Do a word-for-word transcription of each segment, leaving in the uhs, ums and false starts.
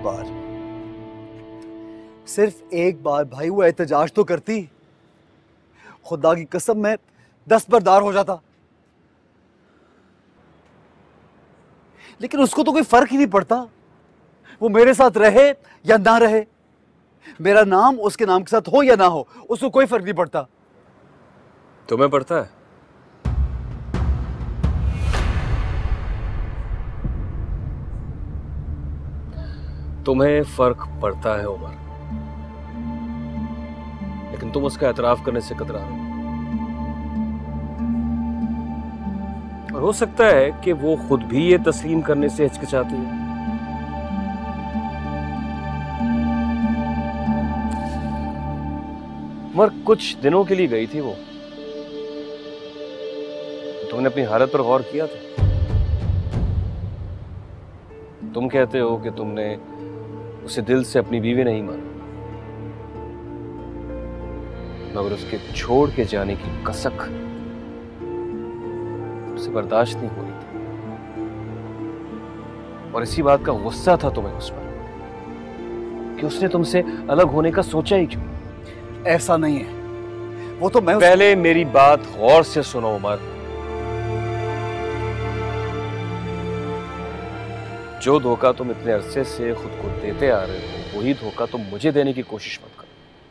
बार, सिर्फ एक बार भाई वो एहतजाज तो करती। खुदा की कसम मैं दस्तबरदार हो जाता। लेकिन उसको तो कोई फर्क ही नहीं पड़ता, वो मेरे साथ रहे या ना रहे, मेरा नाम उसके नाम के साथ हो या ना हो, उसको कोई फर्क नहीं पड़ता। तुम्हें पड़ता है? तुम्हें फर्क पड़ता है उमर, लेकिन तुम उसका एतराफ करने से कतरा रहे हो। और हो सकता है कि वो खुद भी ये तस्लीम करने से हिचकिचाती है। उमर कुछ दिनों के लिए गई थी वो, तुमने अपनी हालत पर गौर किया था? तुम कहते हो कि तुमने उसे दिल से अपनी बीवी नहीं माना, मगर उसके छोड़ के जाने की कसक उसे बर्दाश्त नहीं हो रही थी, और इसी बात का गुस्सा था तुम्हें उस पर कि उसने तुमसे अलग होने का सोचा ही क्यों। ऐसा नहीं है, वो तो मैं पहले मेरी बात गौर से सुनो उमर। जो धोखा तुम इतने अरसे से खुद को देते आ रहे हो, वही धोखा तुम मुझे देने की कोशिश मत करो।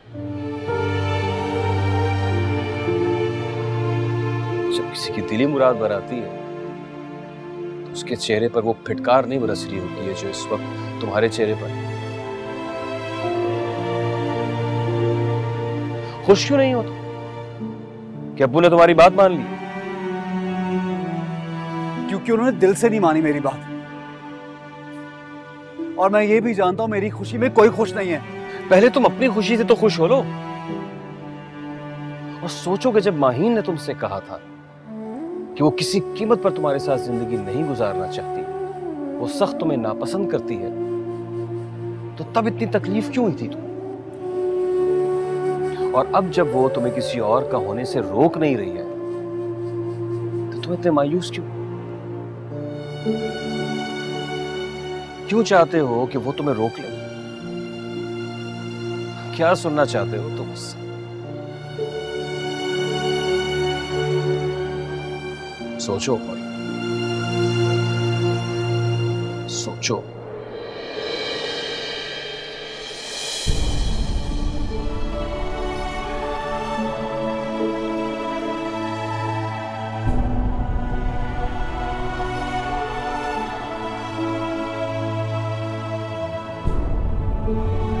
जब किसी की दिली मुराद बराती है तो उसके चेहरे पर वो फिटकार नहीं बरस रही होती है जो इस वक्त तुम्हारे चेहरे पर है। खुश क्यों नहीं हो तुम कि अब्बू ने तुम्हारी बात मान ली? क्योंकि उन्होंने दिल से नहीं मानी मेरी बात, और मैं ये भी जानता हूं मेरी खुशी में कोई खुश नहीं है। पहले तुम अपनी खुशी से तो खुश हो लो, और सोचो कि जब माहीन ने तुमसे कहा था कि वो किसी कीमत पर तुम्हारे साथ जिंदगी नहीं गुजारना चाहती, वो सख्त तुम्हें नापसंद करती है, तो तब इतनी तकलीफ क्यों हुई थी तुम्हें? और अब जब वो तुम्हें किसी और का होने से रोक नहीं रही है, तो तुम इतने मायूस क्यों? क्यों चाहते हो कि वो तुम्हें रोक ले? क्या सुनना चाहते हो तुम उससे? सोचो पर सोचो। Thank you.